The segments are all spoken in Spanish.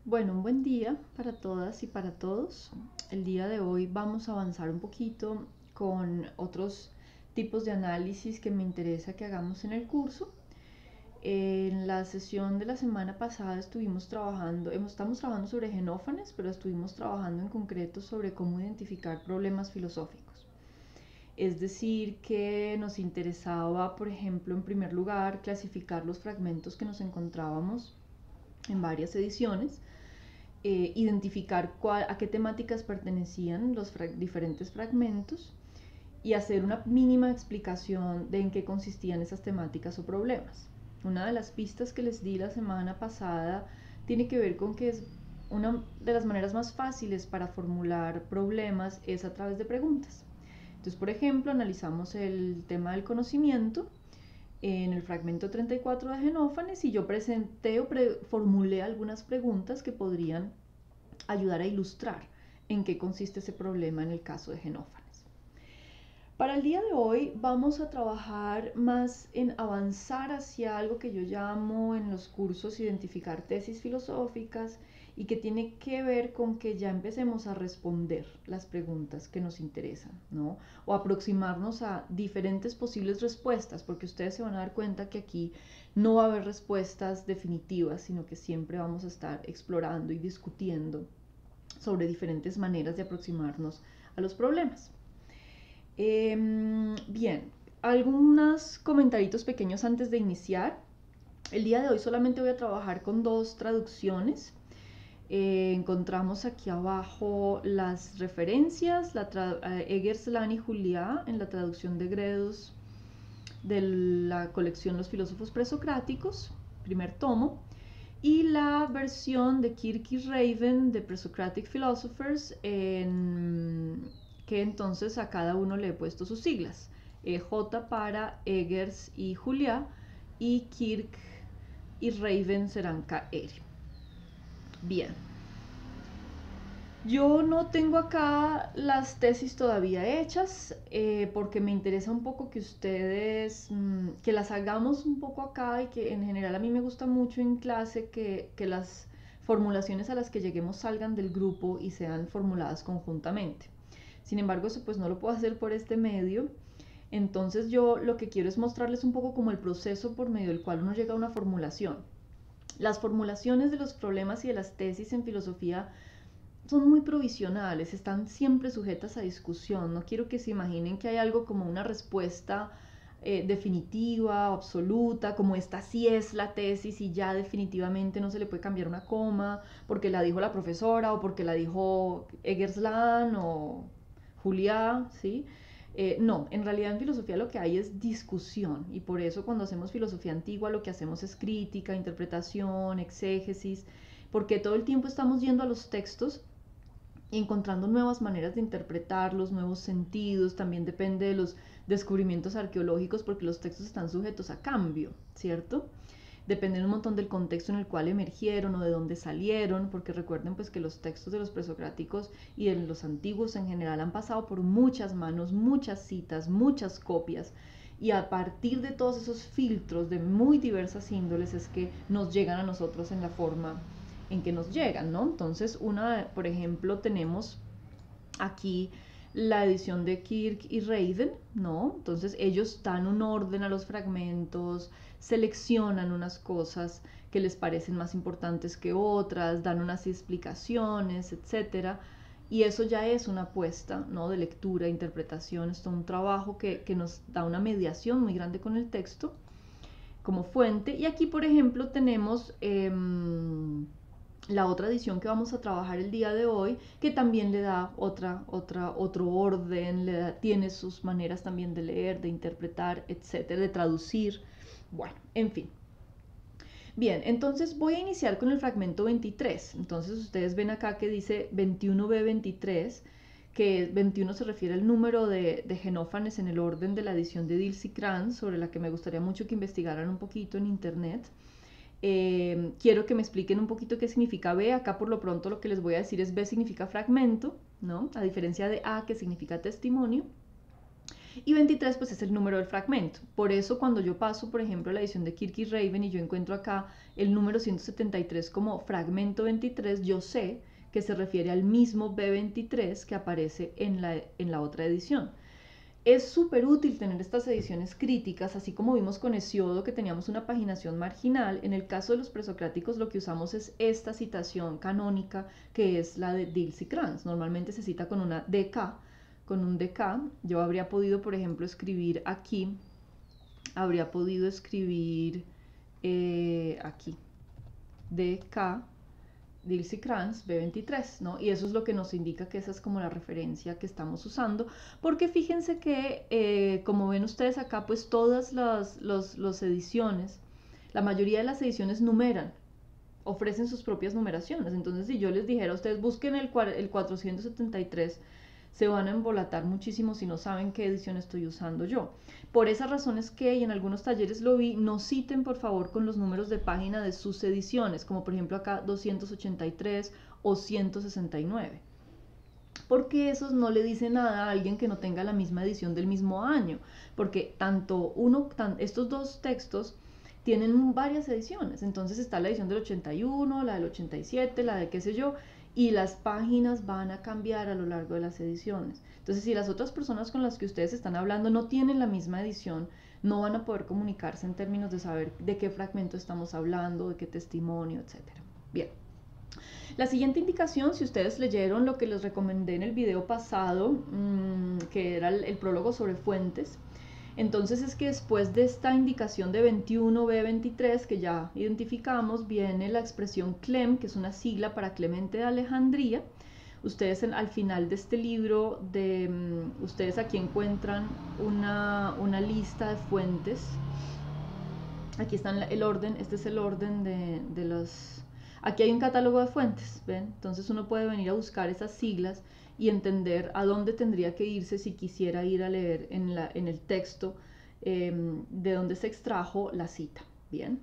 Bueno, un buen día para todas y para todos. El día de hoy vamos a avanzar un poquito con otros tipos de análisis que me interesa que hagamos en el curso. En la sesión de la semana pasada estamos trabajando sobre Genófanes, pero estuvimos trabajando en concreto sobre cómo identificar problemas filosóficos. Es decir, que nos interesaba, por ejemplo, en primer lugar, clasificar los fragmentos que nos encontrábamos en varias ediciones, identificar a qué temáticas pertenecían los diferentes fragmentos y hacer una mínima explicación de en qué consistían esas temáticas o problemas. Una de las pistas que les di la semana pasada tiene que ver con que es una de las maneras más fáciles para formular problemas es a través de preguntas. Entonces, por ejemplo, analizamos el tema del conocimiento en el fragmento 34 de Genófanes y yo presenté o formulé algunas preguntas que podrían ayudar a ilustrar en qué consiste ese problema en el caso de Genófanes. Para el día de hoy vamos a trabajar más en avanzar hacia algo que yo llamo en los cursos identificar tesis filosóficas y que tiene que ver con que ya empecemos a responder las preguntas que nos interesan, ¿no? O aproximarnos a diferentes posibles respuestas, porque ustedes se van a dar cuenta que aquí no va a haber respuestas definitivas, sino que siempre vamos a estar explorando y discutiendo sobre diferentes maneras de aproximarnos a los problemas. Bien, algunos comentarios pequeños antes de iniciar. El día de hoy solamente voy a trabajar con dos traducciones. Encontramos aquí abajo las referencias, Eggers, Lani y Juliá en la traducción de Gredos de la colección Los filósofos presocráticos, primer tomo, y la versión de Kirk y Raven de Presocratic Philosophers, que entonces a cada uno le he puesto sus siglas. J para Eggers y Juliá, y Kirk y Raven serán KR. Bien. Yo no tengo acá las tesis todavía hechas porque me interesa un poco que ustedes, que las hagamos un poco acá y que en general a mí me gusta mucho en clase que las formulaciones a las que lleguemos salgan del grupo y sean formuladas conjuntamente. Sin embargo, eso pues no lo puedo hacer por este medio. Entonces yo lo que quiero es mostrarles un poco como el proceso por medio del cual uno llega a una formulación. Las formulaciones de los problemas y de las tesis en filosofía son muy provisionales, están siempre sujetas a discusión. No quiero que se imaginen que hay algo como una respuesta definitiva, absoluta, como esta sí es la tesis y ya definitivamente no se le puede cambiar una coma porque la dijo la profesora o porque la dijo Eggersland o Juliá, ¿sí? No, en realidad en filosofía lo que hay es discusión y por eso cuando hacemos filosofía antigua lo que hacemos es crítica, interpretación, exégesis, porque todo el tiempo estamos yendo a los textos y encontrando nuevas maneras de interpretarlos, nuevos sentidos, también depende de los descubrimientos arqueológicos porque los textos están sujetos a cambio, ¿cierto? Dependen un montón del contexto en el cual emergieron o de dónde salieron, porque recuerden pues que los textos de los presocráticos y de los antiguos en general han pasado por muchas manos, muchas citas, muchas copias, y a partir de todos esos filtros de muy diversas índoles es que nos llegan a nosotros en la forma en que nos llegan, ¿no? Entonces, por ejemplo, tenemos aquí la edición de Kirk y Raven, ¿no? Entonces ellos dan un orden a los fragmentos, seleccionan unas cosas que les parecen más importantes que otras, dan unas explicaciones, etcétera. Y eso ya es una apuesta, ¿no? De lectura, interpretación, es todo un trabajo que nos da una mediación muy grande con el texto como fuente. Y aquí, por ejemplo, tenemos la otra edición que vamos a trabajar el día de hoy, que también le da otro orden, tiene sus maneras también de leer, de interpretar, etcétera, de traducir. Bueno, en fin. Bien, entonces voy a iniciar con el fragmento 23. Entonces ustedes ven acá que dice 21b23, que 21 se refiere al número de Genófanes en el orden de la edición de Dills y Krantz, sobre la que me gustaría mucho que investigaran un poquito en internet. Quiero que me expliquen un poquito qué significa B. Acá por lo pronto lo que les voy a decir es B significa fragmento, ¿no? A diferencia de A que significa testimonio. Y 23 pues es el número del fragmento. Por eso cuando yo paso, por ejemplo, a la edición de Kirk y Raven y yo encuentro acá el número 173 como fragmento 23, yo sé que se refiere al mismo B23 que aparece en la otra edición. Es súper útil tener estas ediciones críticas, así como vimos con Hesiodo que teníamos una paginación marginal. En el caso de los presocráticos lo que usamos es esta citación canónica que es la de Diels y Krantz. Normalmente se cita con una DK, con un DK. Yo habría podido, por ejemplo, escribir aquí, habría podido escribir aquí, DK Diels y Krantz B23, ¿no? Y eso es lo que nos indica que esa es como la referencia que estamos usando, porque fíjense que, como ven ustedes acá, pues todas las ediciones, la mayoría de las ediciones numeran, ofrecen sus propias numeraciones. Entonces, si yo les dijera a ustedes, busquen el 473, se van a embolatar muchísimo si no saben qué edición estoy usando yo. Por esas razones que, y en algunos talleres lo vi, no citen por favor con los números de página de sus ediciones, como por ejemplo acá 283 o 169. Porque esos no le dicen nada a alguien que no tenga la misma edición del mismo año. Porque estos dos textos tienen varias ediciones. Entonces está la edición del 81, la del 87, la de qué sé yo, y las páginas van a cambiar a lo largo de las ediciones. Entonces, si las otras personas con las que ustedes están hablando no tienen la misma edición, no van a poder comunicarse en términos de saber de qué fragmento estamos hablando, de qué testimonio, etc. Bien. La siguiente indicación, si ustedes leyeron lo que les recomendé en el video pasado, que era el prólogo sobre fuentes, entonces es que después de esta indicación de 21b23 que ya identificamos, viene la expresión Clem, que es una sigla para Clemente de Alejandría. Ustedes al final de este libro, ustedes aquí encuentran una lista de fuentes. Aquí está el orden, este es el orden de los... Aquí hay un catálogo de fuentes, ¿ven? Entonces uno puede venir a buscar esas siglas y entender a dónde tendría que irse si quisiera ir a leer en el texto de dónde se extrajo la cita. Bien,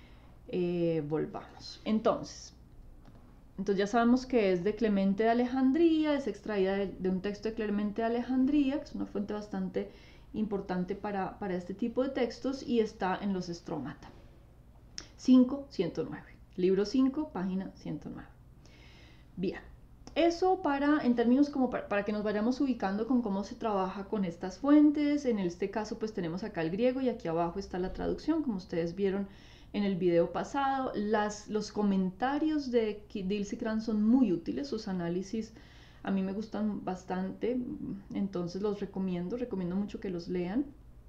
volvamos. Entonces ya sabemos que es de Clemente de Alejandría, es extraída de un texto de Clemente de Alejandría, que es una fuente bastante importante para este tipo de textos, y está en los Stromata. 5.109. Libro 5, página 109. Bien, eso en términos como para que nos vayamos ubicando con cómo se trabaja con estas fuentes. En este caso pues tenemos acá el griego y aquí abajo está la traducción, como ustedes vieron en el video pasado. Los comentarios de Diels y Krantz son muy útiles, sus análisis a mí me gustan bastante, entonces los recomiendo mucho que los lean.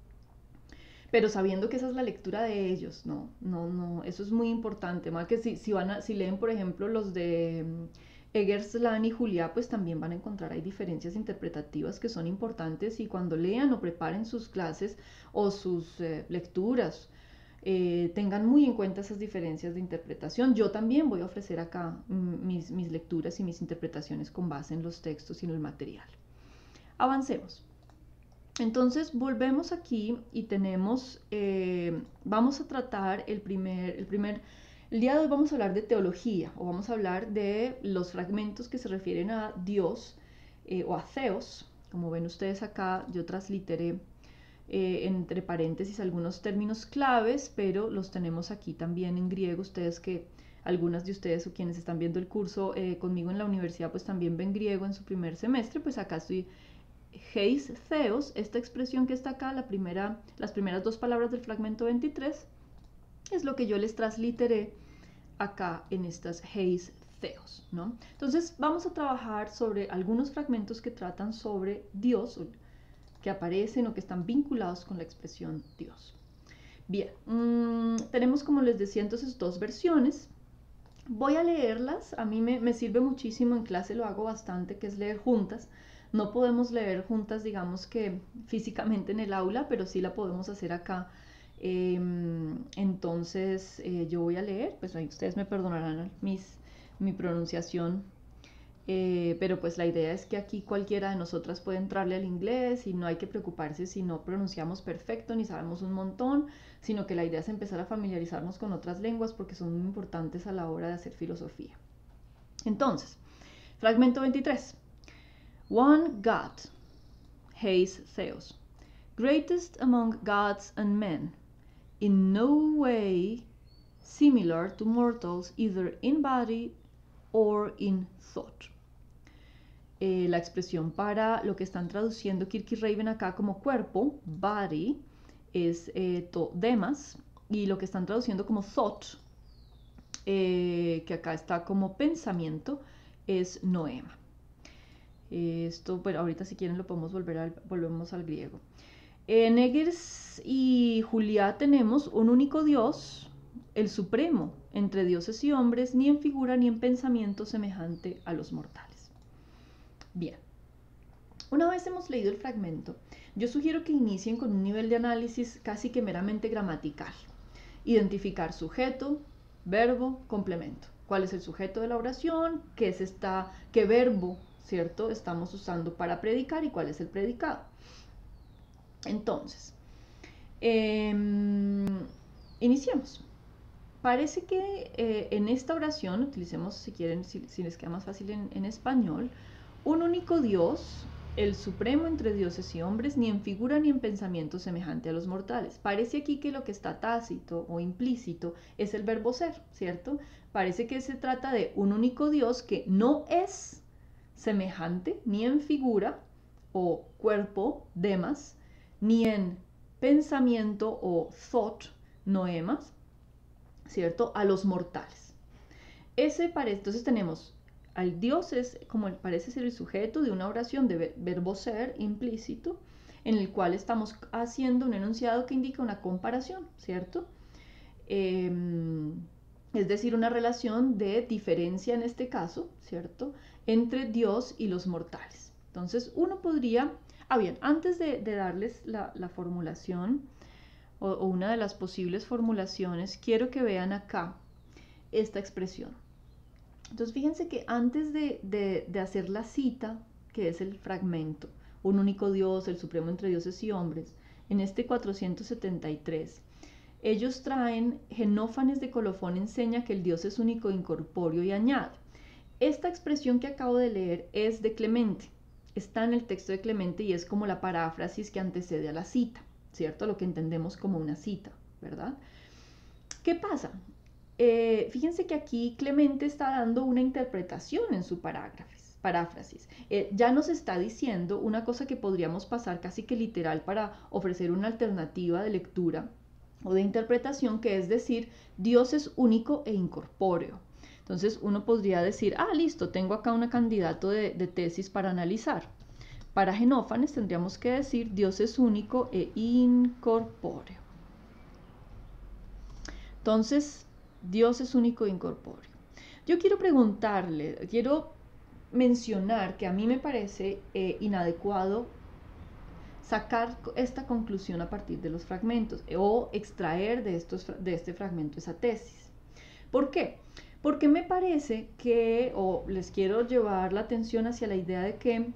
Pero sabiendo que esa es la lectura de ellos, no, eso es muy importante, más que si leen, por ejemplo, los de Eggers, Lahn y Juliá, pues también van a encontrar ahí diferencias interpretativas que son importantes, y cuando lean o preparen sus clases o sus lecturas, tengan muy en cuenta esas diferencias de interpretación. Yo también voy a ofrecer acá mis lecturas y mis interpretaciones con base en los textos y en el material. Avancemos. Entonces volvemos aquí y tenemos, vamos a tratar el día de hoy vamos a hablar de teología, o vamos a hablar de los fragmentos que se refieren a Dios o a Theos. Como ven ustedes acá, yo transliteré entre paréntesis algunos términos claves, pero los tenemos aquí también en griego. Algunas de ustedes o quienes están viendo el curso conmigo en la universidad, pues también ven griego en su primer semestre, pues acá estoy. Heis Theos, esta expresión que está acá, las primeras dos palabras del fragmento 23, es lo que yo les transliteré acá en estas Heis Theos, ¿no? Entonces vamos a trabajar sobre algunos fragmentos que tratan sobre Dios, que aparecen o que están vinculados con la expresión Dios. Bien, tenemos, como les decía, entonces dos versiones. Voy a leerlas, a mí me sirve muchísimo, en clase lo hago bastante, que es leer juntas. No podemos leer juntas, digamos que físicamente en el aula, pero sí la podemos hacer acá. Entonces yo voy a leer, pues ahí ustedes me perdonarán mi pronunciación, pero pues la idea es que aquí cualquiera de nosotras puede entrarle al inglés y no hay que preocuparse si no pronunciamos perfecto ni sabemos un montón, sino que la idea es empezar a familiarizarnos con otras lenguas porque son muy importantes a la hora de hacer filosofía. Entonces, fragmento 23. One God, Heis Theos. greatest among gods and men, in no way similar to mortals, either in body or in thought. La expresión para lo que están traduciendo Kirk y Raven acá como cuerpo, body, es demas, y lo que están traduciendo como thought, que acá está como pensamiento, es noema. Esto, bueno, ahorita si quieren lo podemos volvemos al griego. En Egers y Juliá tenemos un único Dios, el supremo, entre dioses y hombres, ni en figura ni en pensamiento semejante a los mortales. Bien, una vez hemos leído el fragmento, yo sugiero que inicien con un nivel de análisis casi que meramente gramatical. Identificar sujeto, verbo, complemento. ¿Cuál es el sujeto de la oración? ¿Qué verbo, cierto, estamos usando para predicar y cuál es el predicado? Entonces, iniciemos. Parece que en esta oración, utilicemos si quieren, si les queda más fácil en español, un único Dios, el supremo entre dioses y hombres, ni en figura ni en pensamiento semejante a los mortales. Parece aquí que lo que está tácito o implícito es el verbo ser, ¿cierto? Parece que se trata de un único Dios que no es semejante ni en figura o cuerpo, demas, ni en pensamiento o thought, noemas, ¿cierto? A los mortales. Entonces tenemos al Dios es como parece ser el sujeto de una oración de verbo ser implícito, en el cual estamos haciendo un enunciado que indica una comparación, ¿cierto? Es decir, una relación de diferencia en este caso, ¿cierto? Entre Dios y los mortales. Entonces uno podría, bien, antes de darles la formulación o una de las posibles formulaciones, quiero que vean acá esta expresión. Entonces fíjense que antes de hacer la cita, que es el fragmento, un único Dios, el supremo entre dioses y hombres, en este 473, ellos traen Genófanes de Colofón enseña que el Dios es único e incorpóreo y añade. Esta expresión que acabo de leer es de Clemente, está en el texto de Clemente y es como la paráfrasis que antecede a la cita, ¿cierto? Lo que entendemos como una cita, ¿verdad? ¿Qué pasa? Fíjense que aquí Clemente está dando una interpretación en su paráfrasis. Ya nos está diciendo una cosa que podríamos pasar casi que literal para ofrecer una alternativa de lectura o de interpretación, que es decir, Dios es único e incorpóreo. Entonces uno podría decir, listo, tengo acá un candidato de tesis para analizar. Para Genófanes tendríamos que decir Dios es único e incorpóreo. Entonces, Dios es único e incorpóreo. Yo quiero mencionar que a mí me parece inadecuado sacar esta conclusión a partir de los fragmentos o extraer de este fragmento esa tesis. ¿Por qué? Porque me parece que, les quiero llevar la atención hacia la idea de que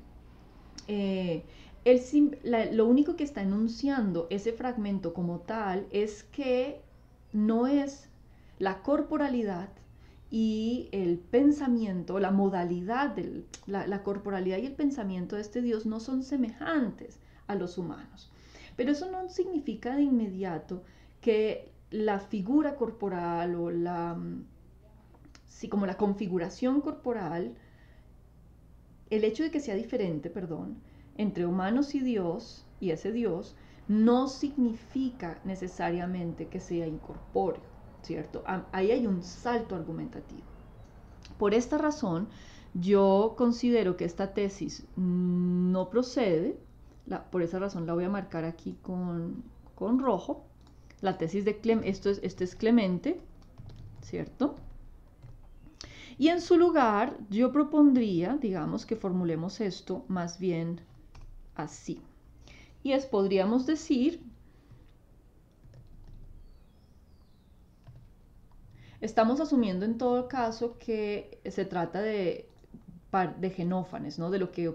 lo único que está enunciando ese fragmento como tal es que no es la corporalidad y el pensamiento, la modalidad, la corporalidad y el pensamiento de este Dios no son semejantes a los humanos. Pero eso no significa de inmediato que la figura corporal o como la configuración corporal, el hecho de que sea diferente, entre humanos y Dios, y ese Dios, no significa necesariamente que sea incorpóreo, ¿cierto? Ahí hay un salto argumentativo. Por esta razón, yo considero que esta tesis no procede, por esa razón la voy a marcar aquí con rojo. La tesis de Clemente, este es Clemente, ¿cierto? Y en su lugar, yo propondría, digamos, que formulemos esto más bien así. Y podríamos decir, estamos asumiendo en todo caso que se trata de Genófanes, ¿no? De lo que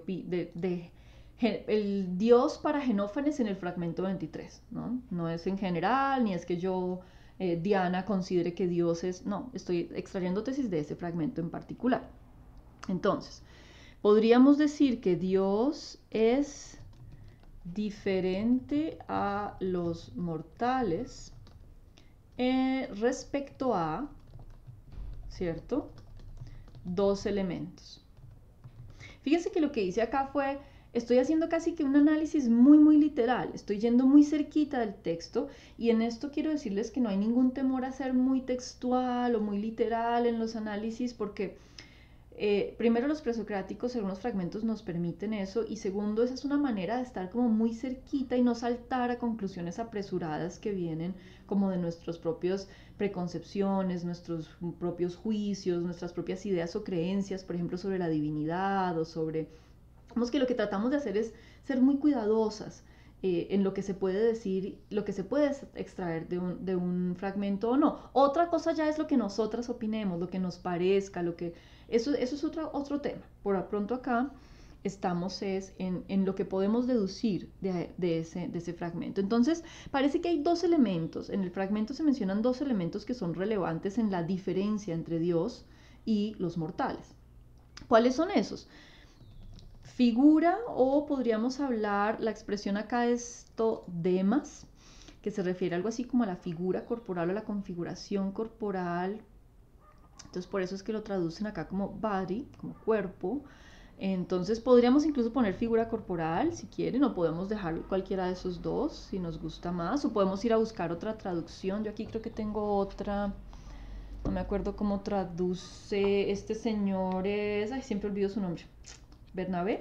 el Dios para Genófanes en el fragmento 23, ¿no? No es en general, ni es que yo, Diana, considere que Dios es, no, estoy extrayendo tesis de ese fragmento en particular. Entonces, podríamos decir que Dios es diferente a los mortales respecto a, ¿cierto? Dos elementos. Fíjense que lo que hice acá fue, estoy haciendo casi que un análisis muy literal, estoy yendo muy cerquita del texto y en esto quiero decirles que no hay ningún temor a ser muy textual o muy literal en los análisis porque primero los presocráticos, algunos fragmentos nos permiten eso y segundo, esa es una manera de estar como muy cerquita y no saltar a conclusiones apresuradas que vienen como de nuestras propias preconcepciones, nuestros propios juicios, nuestras propias ideas o creencias, por ejemplo, sobre la divinidad o sobre... Vamos que lo que tratamos de hacer es ser muy cuidadosas en lo que se puede decir, lo que se puede extraer de un fragmento o no. Otra cosa ya es lo que nosotras opinemos, lo que nos parezca, lo que... Eso es otro tema. Por pronto acá estamos en lo que podemos deducir de ese fragmento. Entonces, parece que hay dos elementos. En el fragmento se mencionan dos elementos que son relevantes en la diferencia entre Dios y los mortales. ¿Cuáles son esos? Figura, o podríamos hablar, la expresión acá es demas, que se refiere a algo así como a la figura corporal o la configuración corporal. Entonces por eso es que lo traducen acá como body, como cuerpo. Entonces podríamos incluso poner figura corporal si quieren, o podemos dejar cualquiera de esos dos si nos gusta más, o podemos ir a buscar otra traducción. Yo aquí creo que tengo otra, no me acuerdo cómo traduce este señor, ay, siempre olvido su nombre. Bernabé.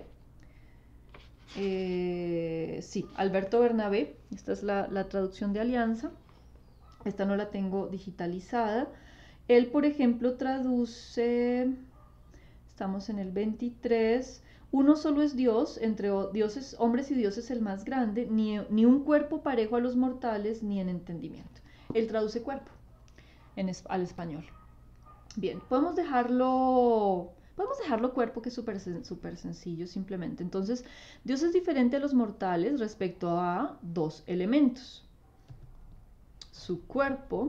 Sí, Alberto Bernabé, esta es la traducción de Alianza, esta no la tengo digitalizada. Él, por ejemplo, traduce, estamos en el 23, uno solo es Dios, entre dioses, hombres y dioses el más grande, ni un cuerpo parejo a los mortales, ni en entendimiento. Él traduce cuerpo al español. Bien, podemos dejarlo cuerpo, que es súper sencillo simplemente. Entonces, Dios es diferente a los mortales respecto a dos elementos: su cuerpo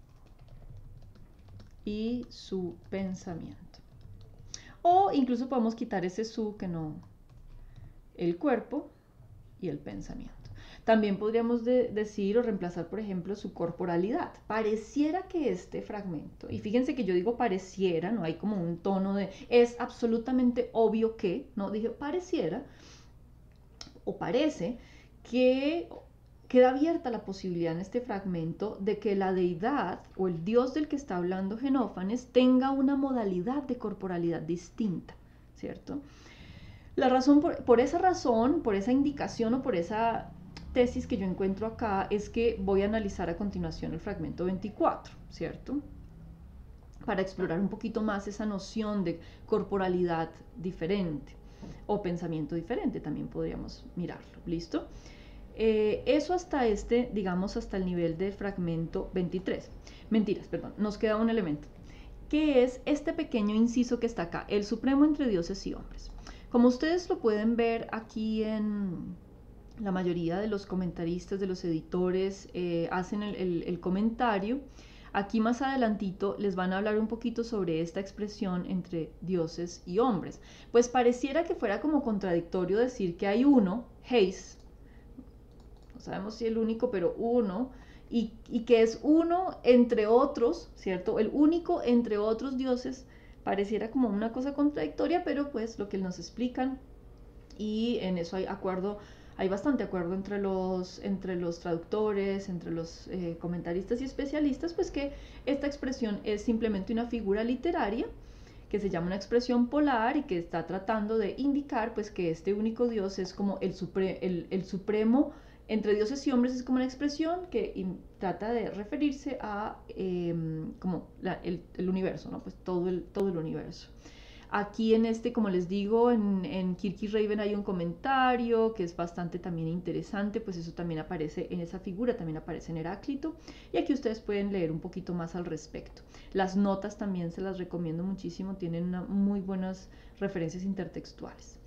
y su pensamiento. O incluso podemos quitar ese su, que no, el cuerpo y el pensamiento. También podríamos decir o reemplazar, por ejemplo, su corporalidad. Pareciera que este fragmento, y fíjense que yo digo pareciera, no hay como un tono de es absolutamente obvio que, no, dije pareciera o parece que queda abierta la posibilidad en este fragmento de que la deidad o el Dios del que está hablando Genófanes tenga una modalidad de corporalidad distinta, ¿cierto? La razón, por esa razón, por esa indicación o por esa tesis que yo encuentro acá, es que voy a analizar a continuación el fragmento 24, ¿cierto? Para explorar un poquito más esa noción de corporalidad diferente o pensamiento diferente, también podríamos mirarlo, ¿listo? Eso hasta digamos, hasta el nivel del fragmento 23. Mentiras, perdón, nos queda un elemento, que es este pequeño inciso que está acá, el supremo entre dioses y hombres. Como ustedes lo pueden ver aquí en la mayoría de los comentaristas, de los editores, hacen el comentario. Aquí más adelantito les van a hablar un poquito sobre esta expresión entre dioses y hombres. Pues pareciera que fuera como contradictorio decir que hay uno, Heis, no sabemos si el único, pero uno, y que es uno entre otros, ¿cierto? El único entre otros dioses. Pareciera como una cosa contradictoria, pero pues lo que nos explican, y en eso hay bastante acuerdo entre los traductores, entre los comentaristas y especialistas, pues que esta expresión es simplemente una figura literaria que se llama una expresión polar y que está tratando de indicar pues que este único Dios es como el supremo entre dioses y hombres, es como una expresión que trata de referirse a como el universo, ¿no? Pues todo el universo. Aquí como les digo, en Kirk y Raven hay un comentario que es bastante también interesante, pues eso también aparece en esa figura, también aparece en Heráclito, y aquí ustedes pueden leer un poquito más al respecto. Las notas también se las recomiendo muchísimo, tienen muy buenas referencias intertextuales.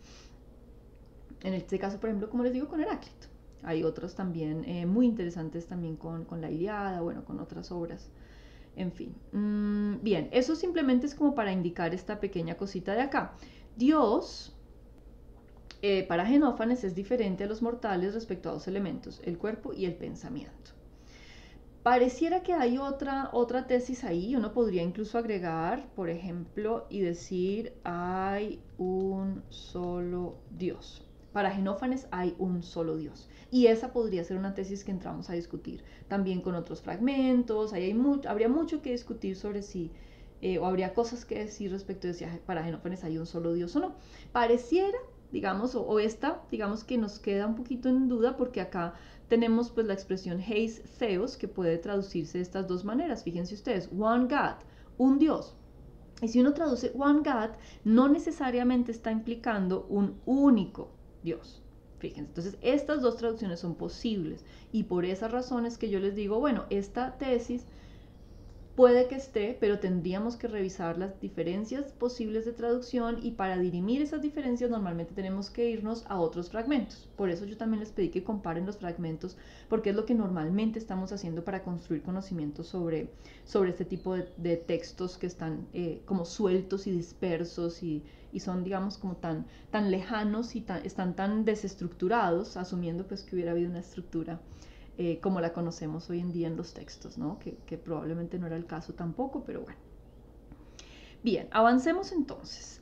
En este caso, por ejemplo, como les digo, con Heráclito. Hay otros también muy interesantes también con la Ilíada, bueno, con otras obras. En fin, bien, eso simplemente es como para indicar esta pequeña cosita de acá. Dios para Genófanes es diferente a los mortales respecto a dos elementos, el cuerpo y el pensamiento. Pareciera que hay otra tesis ahí, uno podría incluso agregar, por ejemplo, y decir, hay un solo Dios. Para Genófanes hay un solo Dios. Y esa podría ser una tesis que entramos a discutir. También con otros fragmentos, habría mucho que discutir sobre si, o habría cosas que decir respecto de si para Genófanes hay un solo Dios o no. Pareciera, digamos, o esta, digamos que nos queda un poquito en duda porque acá tenemos pues la expresión Heis Theos, que puede traducirse de estas dos maneras. Fíjense ustedes, one God, un Dios. Y si uno traduce one God, no necesariamente está implicando un único Dios. Fíjense, entonces estas dos traducciones son posibles. Y por esas razones que yo les digo, bueno, esta tesis puede que esté, pero tendríamos que revisar las diferencias posibles de traducción y para dirimir esas diferencias normalmente tenemos que irnos a otros fragmentos. Por eso yo también les pedí que comparen los fragmentos porque es lo que normalmente estamos haciendo para construir conocimientos sobre este tipo de textos que están como sueltos y dispersos y son, digamos, como tan lejanos y están tan desestructurados, asumiendo pues que hubiera habido una estructura como la conocemos hoy en día en los textos, ¿no? Que probablemente no era el caso tampoco, pero bueno. Bien, avancemos entonces.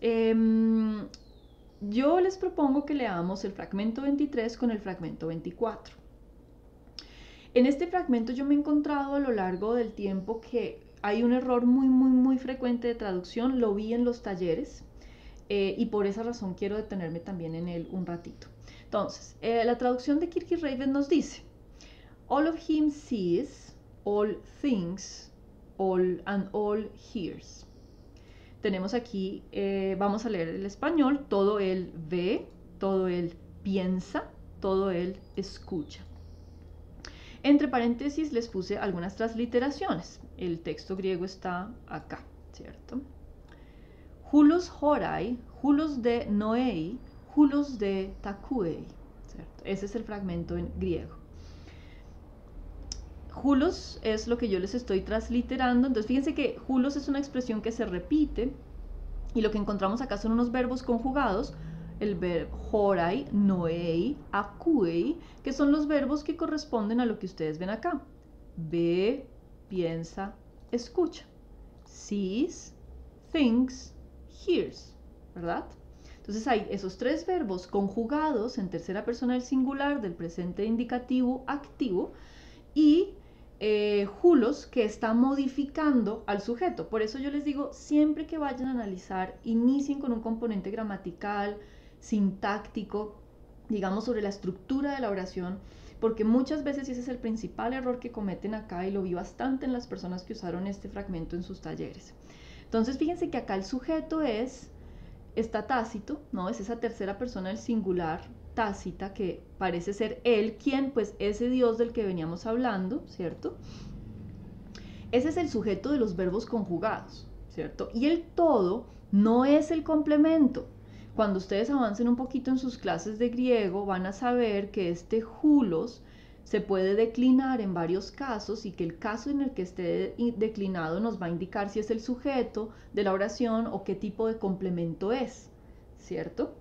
Yo les propongo que leamos el fragmento 23 con el fragmento 24. En este fragmento yo me he encontrado a lo largo del tiempo que hay un error muy frecuente de traducción, lo vi en los talleres y por esa razón quiero detenerme también en él un ratito. Entonces, la traducción de Kirk y Raven nos dice: all of him sees, all things, and all hears. Tenemos aquí, vamos a leer el español, todo él ve, todo él piensa, todo él escucha. Entre paréntesis les puse algunas transliteraciones. El texto griego está acá, ¿cierto? Hulos horai, hulos de noei, hulos de takuei, ¿cierto? Ese es el fragmento en griego. Hulos es lo que yo les estoy transliterando. Entonces fíjense que hulos es una expresión que se repite y lo que encontramos acá son unos verbos conjugados, el verbo horai, noei, akuei, que son los verbos que corresponden a lo que ustedes ven acá. Ve, piensa, escucha. Sees, thinks, hears, ¿verdad? Entonces hay esos tres verbos conjugados en tercera persona del singular del presente indicativo activo y hulos que está modificando al sujeto. Por eso yo les digo, siempre que vayan a analizar, inicien con un componente gramatical, sintáctico, digamos sobre la estructura de la oración, porque muchas veces ese es el principal error que cometen acá y lo vi bastante en las personas que usaron este fragmento en sus talleres. Entonces fíjense que acá el sujeto está tácito, ¿no? Es esa tercera persona del singular tácita que parece ser él quien, pues ese Dios del que veníamos hablando, ¿cierto? Ese es el sujeto de los verbos conjugados, ¿cierto? Y el todo no es el complemento. Cuando ustedes avancen un poquito en sus clases de griego van a saber que este hulos se puede declinar en varios casos y que el caso en el que esté declinado nos va a indicar si es el sujeto de la oración o qué tipo de complemento es, ¿cierto?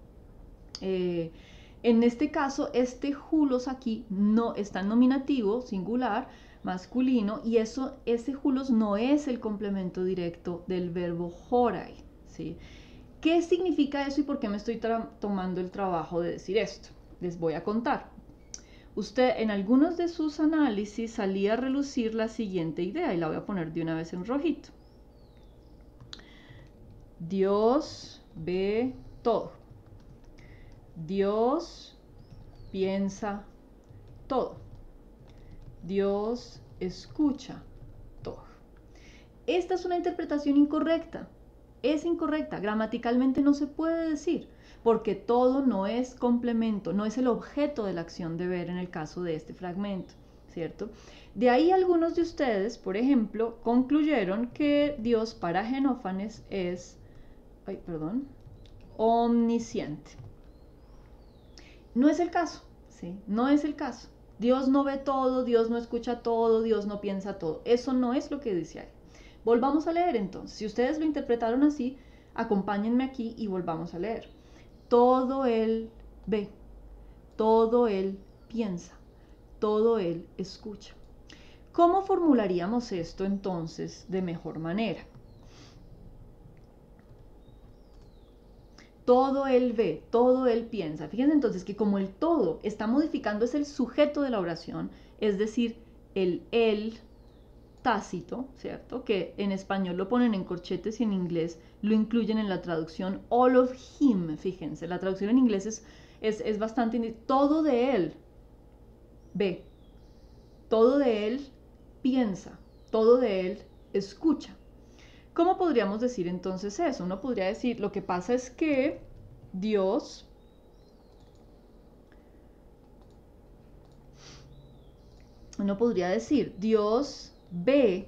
En este caso, este hulos aquí no está en nominativo, singular, masculino, y ese hulos no es el complemento directo del verbo horai, ¿sí? ¿Qué significa eso y por qué me estoy tomando el trabajo de decir esto? Les voy a contar. Usted en algunos de sus análisis salía a relucir la siguiente idea, y la voy a poner de una vez en rojito. Dios ve todo. Dios piensa todo. Dios escucha todo. Esta es una interpretación incorrecta. Es incorrecta. Gramaticalmente no se puede decir, porque todo no es complemento, no es el objeto de la acción de ver en el caso de este fragmento, ¿cierto? De ahí algunos de ustedes, por ejemplo, concluyeron que Dios para Genófanes es, omnisciente. No es el caso, ¿sí? No es el caso. Dios no ve todo, Dios no escucha todo, Dios no piensa todo. Eso no es lo que dice ahí. Volvamos a leer entonces. Si ustedes lo interpretaron así, acompáñenme aquí y volvamos a leer. Todo él ve, todo Él piensa, todo Él escucha. ¿Cómo formularíamos esto entonces de mejor manera? Todo Él ve, todo Él piensa. Fíjense entonces que como el todo está modificando es el sujeto de la oración, es decir, el Él tácito, ¿cierto? Que en español lo ponen en corchetes y en inglés lo incluyen en la traducción all of him, fíjense, la traducción en inglés es bastante, todo de él ve, todo de él piensa, todo de él escucha. ¿Cómo podríamos decir entonces eso? Uno podría decir, lo que pasa es que Dios uno podría decir, Dios ve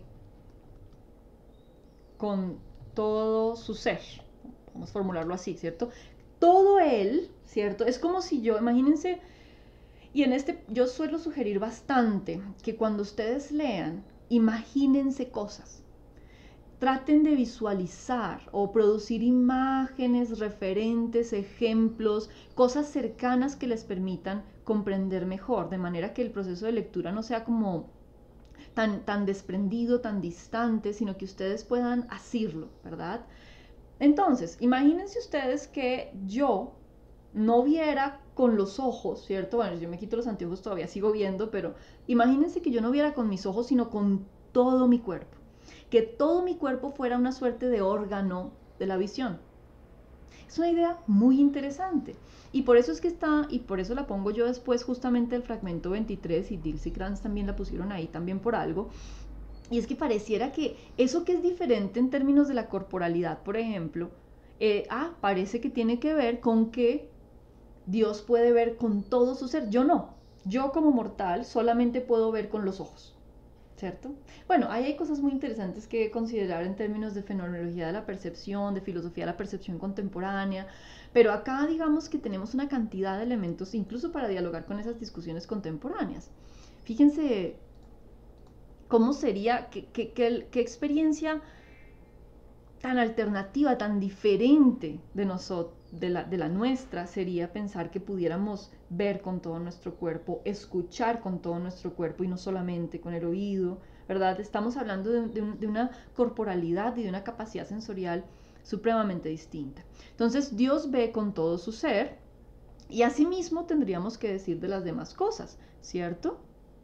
con todo su ser, vamos a formularlo así, ¿cierto? Todo él, ¿cierto? Es como si yo, imagínense, y en este yo suelo sugerir bastante que cuando ustedes lean, imagínense cosas. Traten de visualizar o producir imágenes, referentes, ejemplos, cosas cercanas que les permitan comprender mejor, de manera que el proceso de lectura no sea como tan desprendido, tan distante, sino que ustedes puedan asirlo, ¿verdad? Entonces, imagínense ustedes que yo no viera con los ojos, ¿cierto? Bueno, yo me quito los anteojos, todavía sigo viendo, pero imagínense que yo no viera con mis ojos, sino con todo mi cuerpo. Que todo mi cuerpo fuera una suerte de órgano de la visión. Es una idea muy interesante. Y por eso es que está, y por eso la pongo yo después justamente el fragmento 23, y Dills y Krantz también la pusieron ahí también por algo. Y es que pareciera que eso que es diferente en términos de la corporalidad, por ejemplo, parece que tiene que ver con que Dios puede ver con todo su ser. Yo no. Yo como mortal solamente puedo ver con los ojos. ¿Cierto? Bueno, ahí hay cosas muy interesantes que considerar en términos de fenomenología de la percepción, de filosofía de la percepción contemporánea, pero acá digamos que tenemos una cantidad de elementos incluso para dialogar con esas discusiones contemporáneas. Fíjense cómo sería, qué experiencia tan alternativa, tan diferente de la nuestra sería pensar que pudiéramos ver con todo nuestro cuerpo, escuchar con todo nuestro cuerpo y no solamente con el oído, ¿verdad? Estamos hablando de una corporalidad y de una capacidad sensorial supremamente distinta. Entonces Dios ve con todo su ser y asimismo tendríamos que decir de las demás cosas, ¿cierto?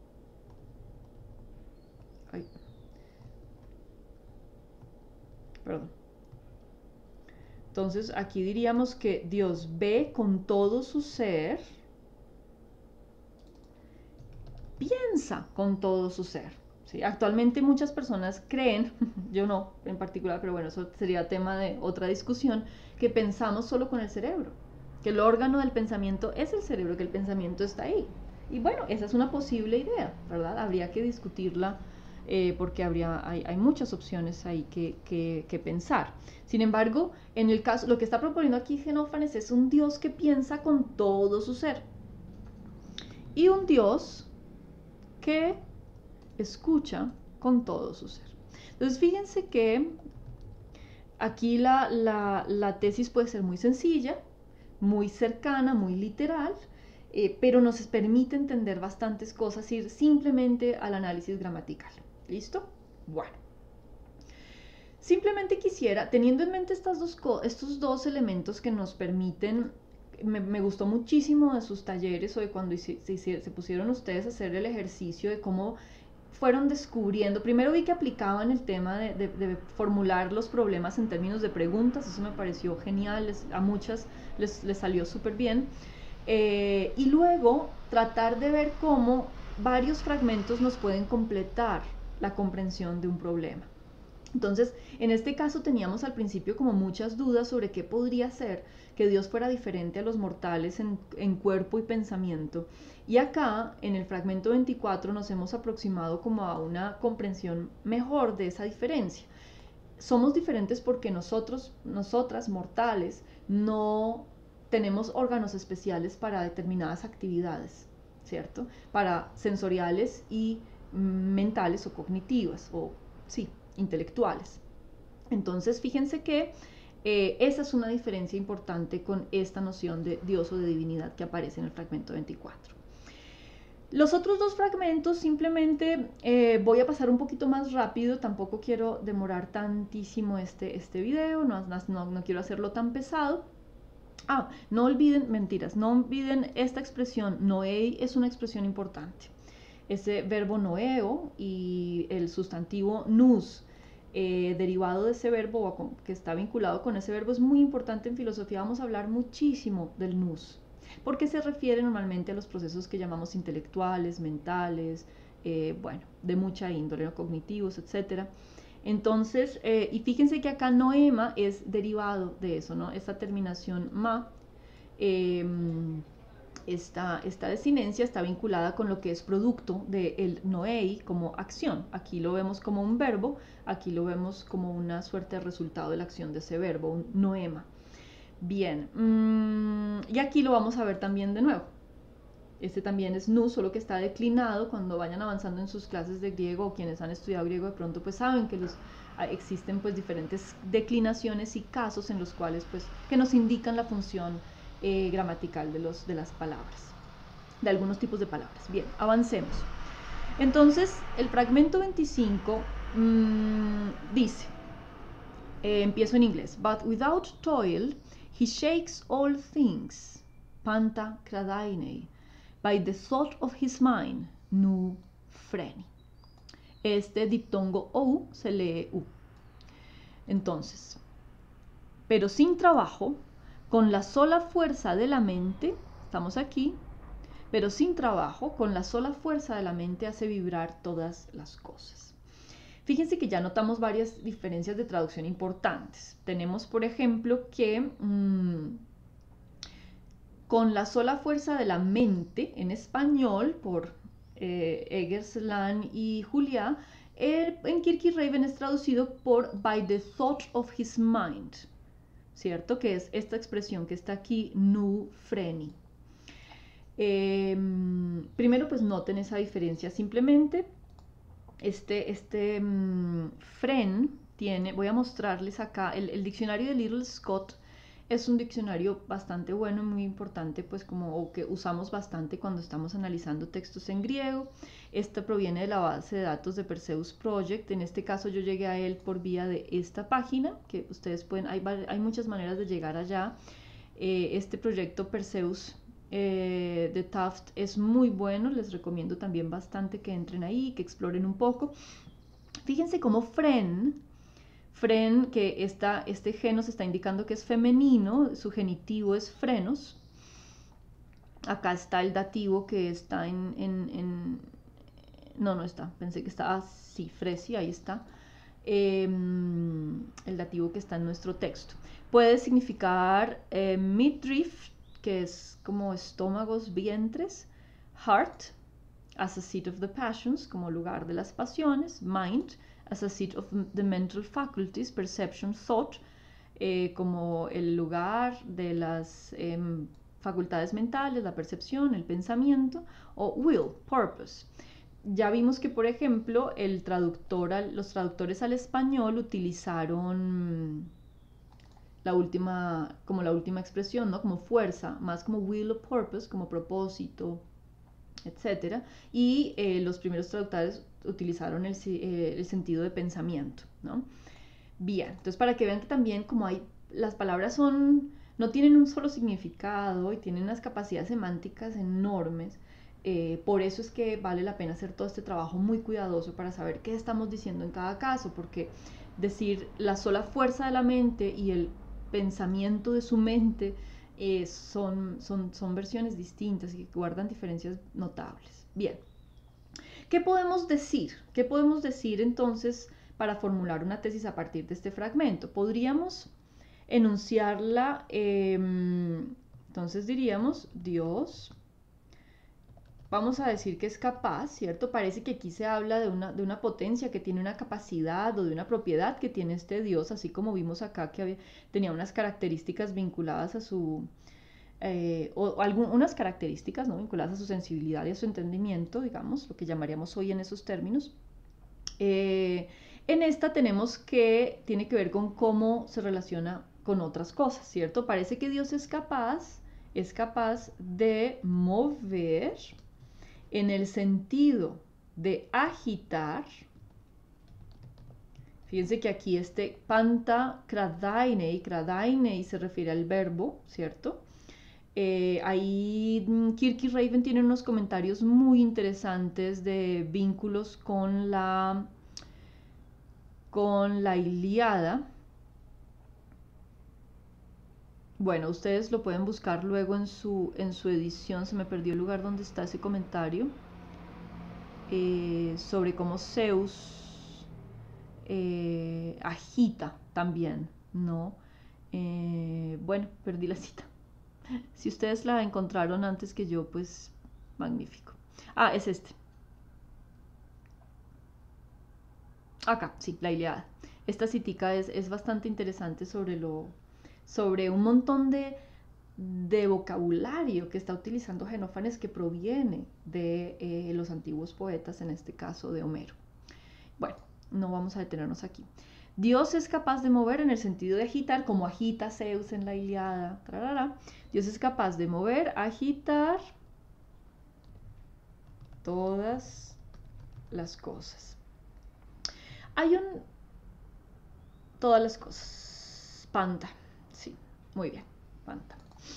Ay. Perdón. Entonces aquí diríamos que Dios ve con todo su ser, piensa con todo su ser. ¿Sí? Actualmente muchas personas creen, yo no en particular, pero bueno, eso sería tema de otra discusión, que pensamos solo con el cerebro, que el órgano del pensamiento es el cerebro, que el pensamiento está ahí. Y bueno, esa es una posible idea, ¿verdad? Habría que discutirla porque hay muchas opciones ahí que pensar. Sin embargo, en el caso, lo que está proponiendo aquí Xenófanes es un Dios que piensa con todo su ser. Y un Dios que escucha con todo su ser. Entonces, fíjense que aquí la tesis puede ser muy sencilla, muy cercana, muy literal, pero nos permite entender bastantes cosas, ir simplemente al análisis gramatical. ¿Listo? Bueno. Simplemente quisiera, teniendo en mente estos dos elementos que nos permiten, me gustó muchísimo de sus talleres o de cuando se pusieron ustedes a hacer el ejercicio de cómo fueron descubriendo, primero vi que aplicaban el tema de formular los problemas en términos de preguntas, eso me pareció genial, a muchas les salió súper bien, y luego tratar de ver cómo varios fragmentos nos pueden completar la comprensión de un problema. Entonces, en este caso teníamos al principio como muchas dudas sobre qué podría ser que Dios fuera diferente a los mortales en cuerpo y pensamiento. Y acá, en el fragmento 24, nos hemos aproximado como a una comprensión mejor de esa diferencia. Somos diferentes porque nosotras mortales, no tenemos órganos especiales para determinadas actividades, ¿cierto? Para sensoriales y mentales o cognitivas, o sí, intelectuales. Entonces, fíjense que Esa es una diferencia importante con esta noción de Dios o de divinidad que aparece en el fragmento 24. Los otros dos fragmentos simplemente voy a pasar un poquito más rápido, tampoco quiero demorar tantísimo este video, no quiero hacerlo tan pesado. No olviden, mentiras, no olviden esta expresión, noei es una expresión importante. Ese verbo noeo y el sustantivo nous, derivado de ese verbo o que está vinculado con ese verbo, es muy importante en filosofía. Vamos a hablar muchísimo del nous, porque se refiere normalmente a los procesos que llamamos intelectuales, mentales, bueno, de mucha índole, ¿no? Cognitivos, etc. Entonces, y fíjense que acá noema es derivado de eso, ¿no? Esta terminación ma, esta desinencia está vinculada con lo que es producto del noei como acción. Aquí lo vemos como un verbo, aquí lo vemos como una suerte de resultado de la acción de ese verbo, un noema. Bien, y aquí lo vamos a ver también de nuevo. Este también es nous, solo que está declinado. Cuando vayan avanzando en sus clases de griego, o quienes han estudiado griego de pronto pues saben que existen pues diferentes declinaciones y casos en los cuales pues que nos indican la función gramatical de las palabras, de algunos tipos de palabras. Bien, avancemos. Entonces, el fragmento 25 dice, empiezo en inglés, but without toil he shakes all things, panta cradainei, by the thought of his mind, nu freni. Este diptongo ou se lee u. Entonces, pero sin trabajo, con la sola fuerza de la mente, estamos aquí, pero sin trabajo, con la sola fuerza de la mente hace vibrar todas las cosas. Fíjense que ya notamos varias diferencias de traducción importantes. Tenemos, por ejemplo, que con la sola fuerza de la mente, en español, por Eggersland y Julia, en Kirke-Raven es traducido por by the thought of his mind, ¿cierto? Que es esta expresión que está aquí, nu freni. Primero, pues noten esa diferencia. Simplemente, fren tiene, voy a mostrarles acá, el diccionario de Little Scott es un diccionario bastante bueno y muy importante, pues o que usamos bastante cuando estamos analizando textos en griego. Este proviene de la base de datos de Perseus Project. En este caso yo llegué a él por vía de esta página, que ustedes pueden, hay muchas maneras de llegar allá. Este proyecto Perseus de Tufts es muy bueno, les recomiendo también bastante que entren ahí, que exploren un poco. Fíjense cómo fren, que este genos está indicando que es femenino, su genitivo es frenos. Acá está el dativo que está no está, pensé que estaba, sí, fresi, ahí está. El dativo que está en nuestro texto. Puede significar midriff, que es como estómagos, vientres, heart, as a seat of the passions, como lugar de las pasiones, mind, as a seat of the mental faculties, perception, thought, como el lugar de las facultades mentales, la percepción, el pensamiento, o will, purpose. Ya vimos que, por ejemplo, los traductores al español utilizaron la última expresión, ¿no? Como fuerza, más como will o purpose, como propósito, etc. Y los primeros traductores utilizaron el sentido de pensamiento, ¿no? Bien, entonces para que vean que también las palabras no tienen un solo significado y tienen unas capacidades semánticas enormes. Por eso es que vale la pena hacer todo este trabajo muy cuidadoso para saber qué estamos diciendo en cada caso, porque decir la sola fuerza de la mente y el pensamiento de su mente son versiones distintas y que guardan diferencias notables. Bien, ¿qué podemos decir? ¿Qué podemos decir entonces para formular una tesis a partir de este fragmento? Podríamos enunciarla, entonces diríamos, Dios, vamos a decir que es capaz, ¿cierto? Parece que aquí se habla de una potencia que tiene una capacidad o de una propiedad que tiene este Dios, así como vimos acá que tenía unas características vinculadas a su, unas características, ¿no? Vinculadas a su sensibilidad y a su entendimiento, digamos, lo que llamaríamos hoy en esos términos. En esta tenemos que tiene que ver con cómo se relaciona con otras cosas, ¿cierto? Parece que Dios es capaz de mover en el sentido de agitar. Fíjense que aquí panta kradainei se refiere al verbo, ¿cierto? Ahí Kirky Raven tiene unos comentarios muy interesantes de vínculos con la Ilíada. Bueno, ustedes lo pueden buscar luego en su edición. Se me perdió el lugar donde está ese comentario sobre cómo Zeus agita también, ¿no? Bueno, perdí la cita. Si ustedes la encontraron antes que yo, pues magnífico. Ah, es este. Acá, sí, la Ilíada. Esta citica es bastante interesante sobre un montón de vocabulario que está utilizando Genófanes que proviene de los antiguos poetas, en este caso de Homero. Bueno, no vamos a detenernos aquí. Dios es capaz de mover en el sentido de agitar, como agita Zeus en la Ilíada. Dios es capaz de mover, agitar todas las cosas. Todas las cosas. Panta. Sí, muy bien. Panta.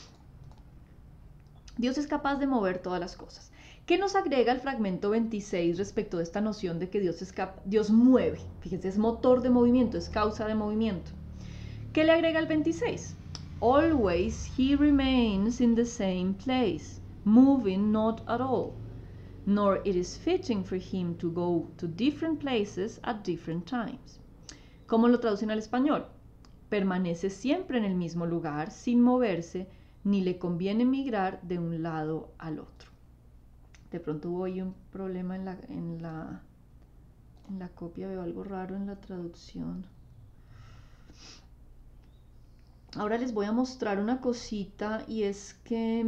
Dios es capaz de mover todas las cosas. ¿Qué nos agrega el fragmento 26 respecto de esta noción de que Dios mueve? Fíjense, es motor de movimiento, es causa de movimiento. ¿Qué le agrega el 26? Always he remains in the same place, moving not at all, nor it is fitting for him to go to different places at different times. ¿Cómo lo traducen al español? Permanece siempre en el mismo lugar, sin moverse, ni le conviene migrar de un lado al otro. De pronto hubo ahí un problema en la copia, veo algo raro en la traducción. Ahora les voy a mostrar una cosita y es que,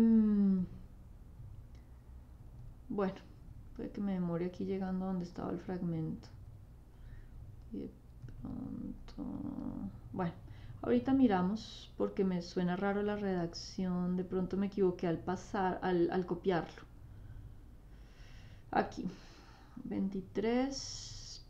bueno, puede que me demore aquí llegando a donde estaba el fragmento. Y de pronto, bueno, ahorita miramos porque me suena raro la redacción, de pronto me equivoqué al copiarlo. Aquí, 23,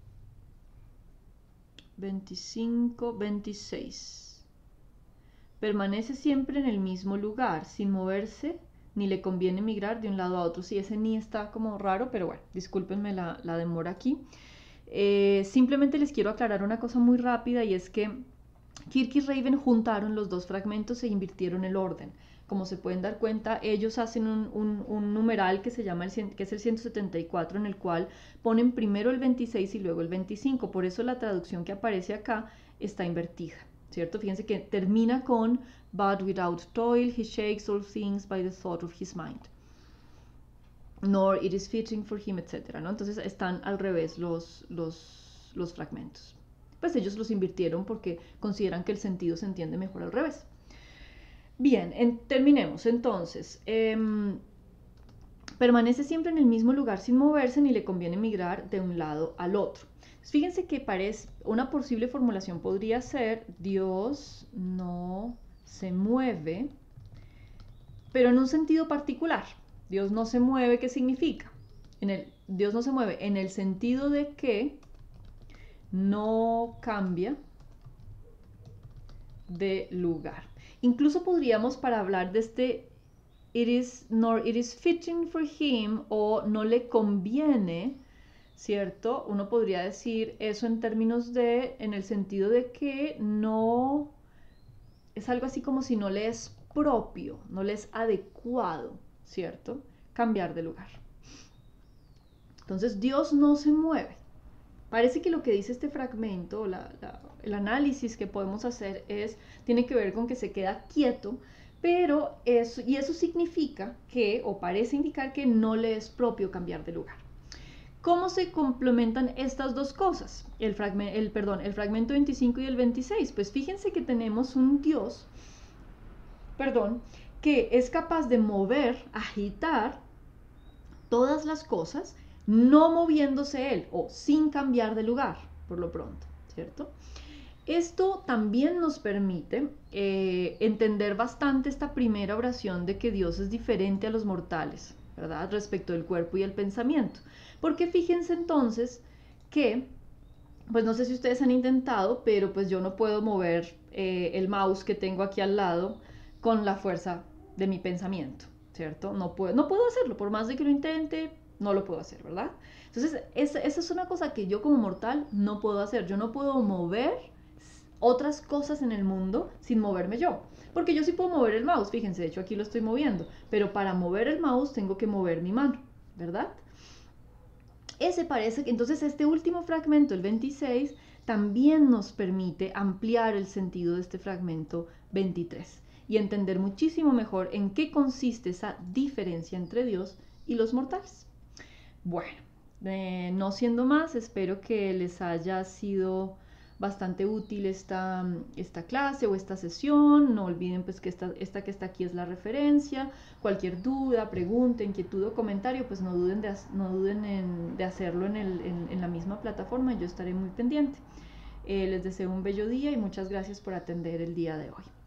25, 26. Permanece siempre en el mismo lugar, sin moverse, ni le conviene migrar de un lado a otro. Sí, ese ni está como raro, pero bueno, discúlpenme la demora aquí. Simplemente les quiero aclarar una cosa muy rápida, y es que Kirk y Raven juntaron los dos fragmentos e invirtieron el orden. Como se pueden dar cuenta, ellos hacen un numeral que se llama que es el 174, en el cual ponen primero el 26 y luego el 25. Por eso la traducción que aparece acá está invertida, ¿cierto? Fíjense que termina con "But without toil he shakes all things by the thought of his mind, nor it is fitting for him", etc., ¿no? Entonces están al revés los fragmentos. Pues ellos los invirtieron porque consideran que el sentido se entiende mejor al revés. Bien, terminemos entonces. Permanece siempre en el mismo lugar sin moverse, ni le conviene migrar de un lado al otro. Fíjense que una posible formulación podría ser: Dios no se mueve, pero en un sentido particular. Dios no se mueve, ¿qué significa? Dios no se mueve en el sentido de que no cambia de lugar. Incluso podríamos, para hablar de nor it is fitting for him, o no le conviene, ¿cierto? Uno podría decir eso en términos en el sentido de que no, es algo así como si no le es propio, no le es adecuado, ¿cierto? Cambiar de lugar. Entonces Dios no se mueve. Parece que lo que dice este fragmento, el análisis que podemos hacer tiene que ver con que se queda quieto, pero eso significa que, o parece indicar que no le es propio cambiar de lugar. ¿Cómo se complementan estas dos cosas? El fragmento 25 y el 26. Pues fíjense que tenemos un Dios, que es capaz de mover, agitar todas las cosas, no moviéndose él o sin cambiar de lugar, por lo pronto, ¿cierto? Esto también nos permite entender bastante esta primera oración de que Dios es diferente a los mortales, ¿verdad? Respecto del cuerpo y el pensamiento. Porque fíjense entonces que, pues no sé si ustedes han intentado, pero pues yo no puedo mover el mouse que tengo aquí al lado con la fuerza de mi pensamiento, ¿cierto? No puedo hacerlo, por más de que lo intente, no lo puedo hacer, ¿verdad? Entonces, esa es una cosa que yo como mortal no puedo hacer. Yo no puedo mover otras cosas en el mundo sin moverme yo. Porque yo sí puedo mover el mouse, fíjense, de hecho aquí lo estoy moviendo, pero para mover el mouse tengo que mover mi mano, ¿verdad? Ese parece que entonces este último fragmento, el 26, también nos permite ampliar el sentido de este fragmento 23 y entender muchísimo mejor en qué consiste esa diferencia entre Dios y los mortales. Bueno, no siendo más, espero que les haya sido bastante útil esta clase o esta sesión. No olviden pues que esta que está aquí es la referencia. Cualquier duda, pregunta, inquietud o comentario, pues no duden de hacerlo en la misma plataforma y yo estaré muy pendiente. Les deseo un bello día y muchas gracias por atender el día de hoy.